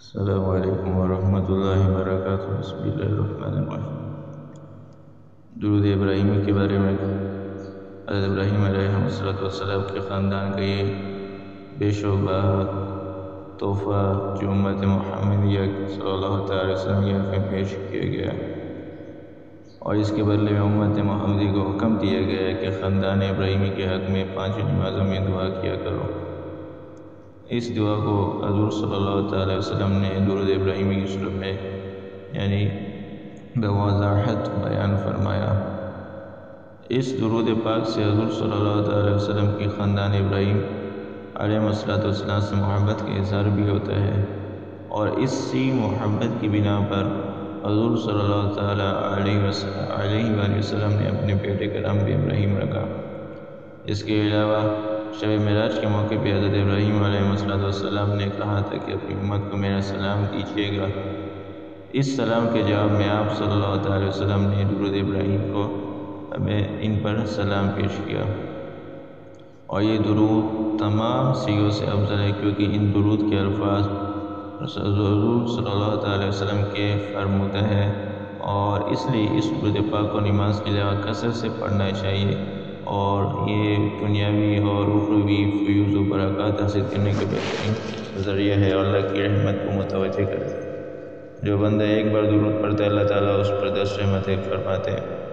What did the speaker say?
السلام علیکم ورحمۃ اللہ وبرکاتہ۔ بسم اللہ الرحمن الرحیم۔ درود ابراہیمی کے بارے میں حضرت ابراہیم علیہ السلام کے خاندان کا یہ بے شعبہ تحفہ جو امت محمدیہ صلی اللہ تعالی وسلم کے حق میں پیش کیا گیا، اور اس کے بدلے میں امت محمدی کو حکم دیا گیا ہے کہ خاندان ابراہیمی کے حق میں 5 نمازوں میں دعا کیا کرو۔ اس دعا کو حضور صلی اللہ تعالی وسلم نے درود ابراہیمی کی صورت میں یعنی بوضاحت بیان فرمایا۔ اس درود پاک سے حضور صلی اللہ تعالی وسلم کی خاندان ابراہیم علیہ السلام سے محبت کا اظہار بھی ہوتا ہے، اور اسی محبت کی بنا پر حضور صلی اللہ تعالی علیہ وسلم نے اپنے بیٹے کا نام بھی ابراہیم رکھا۔ اس کے علاوہ شب معراج کے موقع پہ حضرت ابراہیم علیہ السلام نے کہا تھا کہ اپنی امت کو میرا سلام کیجیے گا۔ اس سلام کے جواب میں آپ صلی اللہ تعالی وسلم نے درود ابراہیم کو ہمیں ان پر سلام پیش کیا، اور یہ درود تمام سیغوں سے افضل ہے، کیونکہ ان درود کے الفاظ حضور صلی اللہ تعالی وسلم کے فرمودہ ہے، اور اس لیے اس درود پاک کو نماز کے علاوہ کثرت سے پڑھنا چاہیے، اور یہ دنیاوی اور اخروی فیوز و برکات حاصل کرنے کا بہترین ذریعہ ہے، اور اللہ کی رحمت کو متوجہ کرتا ہے۔ جو بندہ ایک بار درود پڑھتا ہے، اللہ تعالیٰ اس پر 10 رحمتیں فرماتے ہیں۔